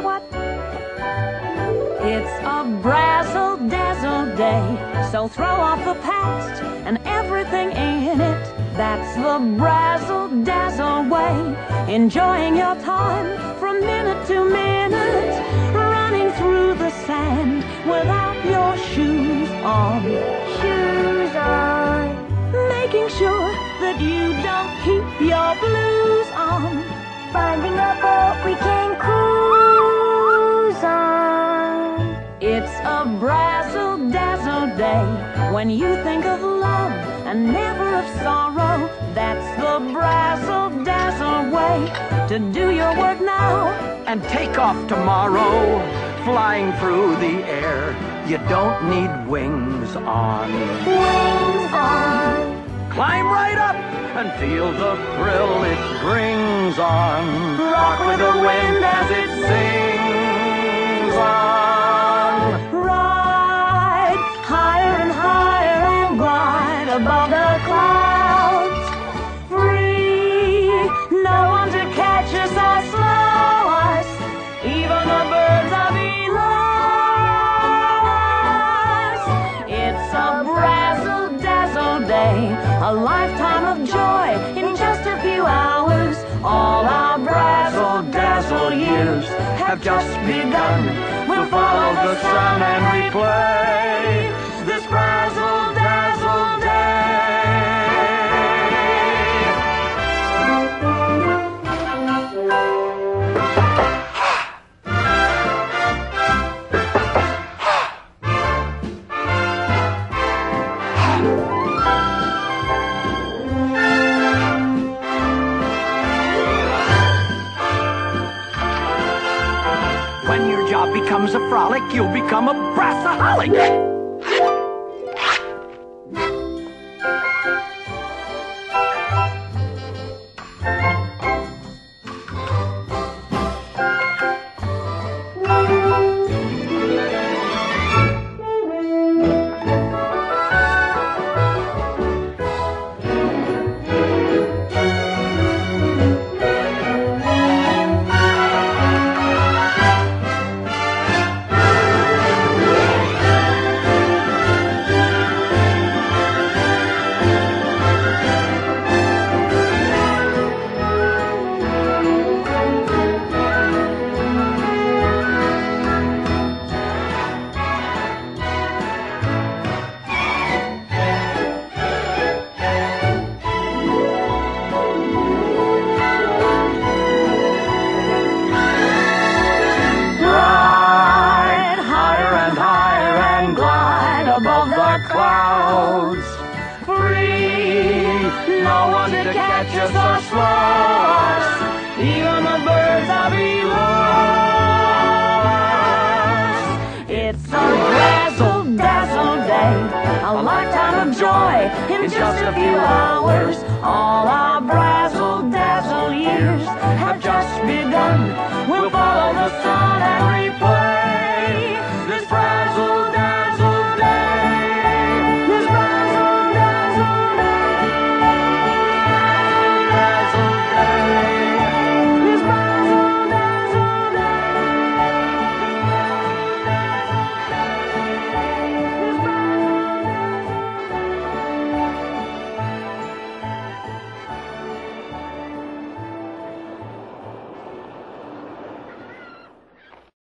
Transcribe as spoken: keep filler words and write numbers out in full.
what? It's a brazzle-dazzle day, so throw off the past and everything in it. That's the brazzle-dazzle way, enjoying your time from minute to minute, running through the sand without your shoes on. Shoes on. Making sure that you don't keep your blues on. Finding a boat we can cruise on. It's a brazzle-dazzle day when you think of love and never of sorrow. That's the brazzle-dazzle way to do your work now and take off tomorrow, flying through the air. You don't need wings on. Wings on. Climb right up and feel the thrill it brings on. Rock with the wind as it sings on. Ride higher and higher and glide above the clouds. Free, no one to catch us or slow us, even the birds are below us. It's a brazzle-dazzle day, a lifetime of joy in just a few hours. All our brazzle-dazzle years have just begun. We'll follow the sun and replay this brazzle-dazzle day. When your job becomes a frolic, you'll become a brassaholic. Above the clouds, free, no one to catch us or slow us, even the birds are below us. It's a brazzle-dazzle day, a lifetime of joy in just a few hours. All our